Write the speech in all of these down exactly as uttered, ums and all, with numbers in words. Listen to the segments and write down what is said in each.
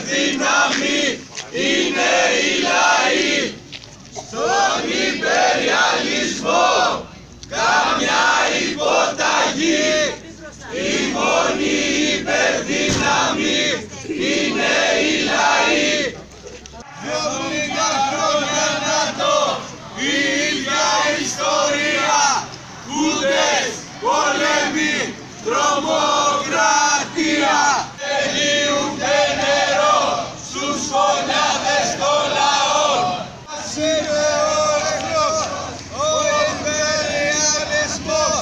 υπερδύναμοι είναι οι λαοί. Στον υπεριαλισμό καμιά υποταγή. Η μόνη υπερδύναμη είναι οι λαοί. Δυο χρόνια να το η ίδια ιστορία. Κούτες, πόλεμοι, τρομοκρατία. Τελείουνται νερό στους φωνιάδες των λαών. Ας είναι όρθιος ο υπεριαλισμός.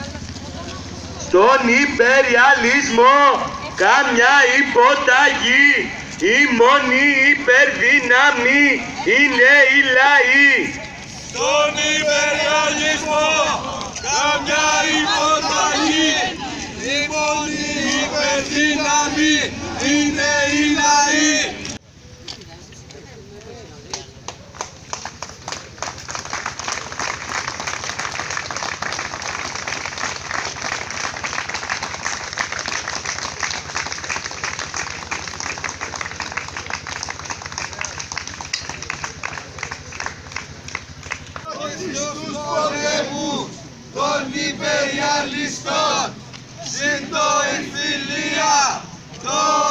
Στον υπεριαλισμό καμιά υποταγή. Η μόνη υπερδύναμη είναι οι λαοί. Στον υπεριαλισμό καμιά υποταγή. Η μόνη υπερδύναμη είναι οι λαοί. Στους πολέμους των υπεριαλιστών συν το εμφυλία, το